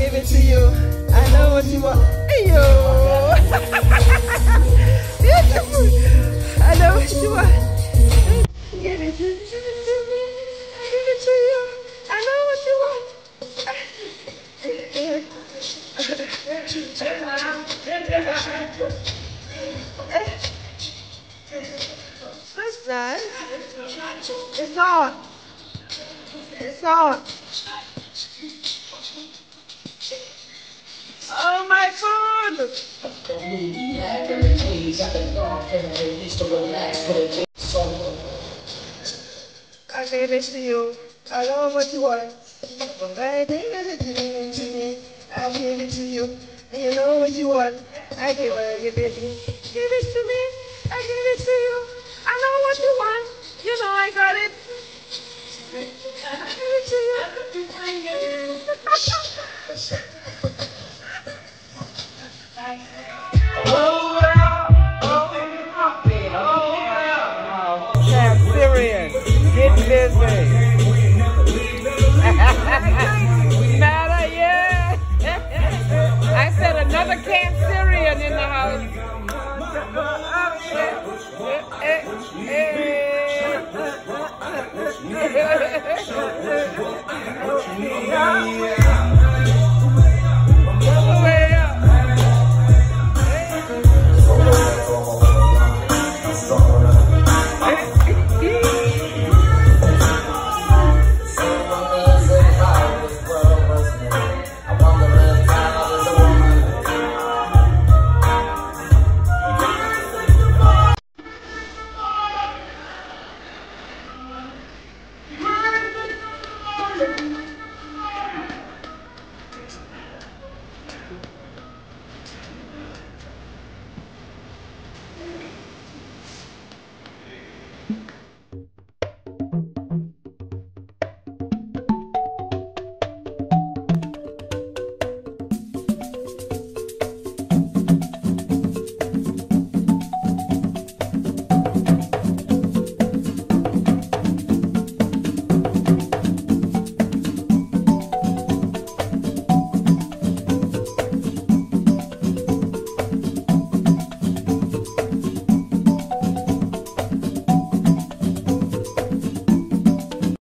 give it to you. I know what you want. Hey, yo. Beautiful. I know what you want. Give it to me. I give it to you. I know what you want. What's that? It's on. It's on. Oh my God! I gave it to you. I know what you want. I gave it to me. I gave it to you. You know what you want. I give it to you. Give it to me. I give it to you. I know what you want. You know I got it. I give it to you.